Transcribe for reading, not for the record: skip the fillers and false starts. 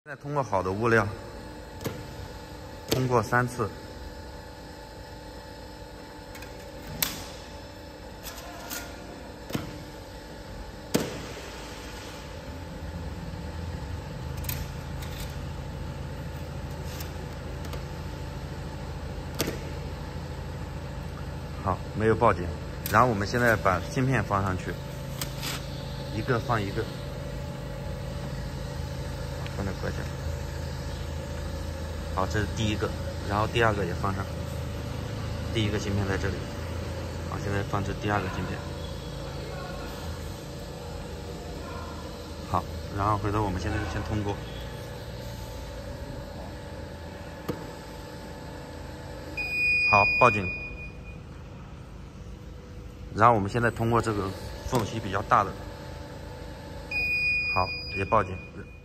现在通过好的物料，通过3次，好，没有爆点。然后我们现在把芯片放上去，一个放一个，放在搁这。好，这是第一个，然后第二个也放上。第一个芯片在这里，好，现在放置第二个芯片。好，然后回头我们现在先通过。好，报警。然后我们现在通过这个缝隙比较大的，好，也报警。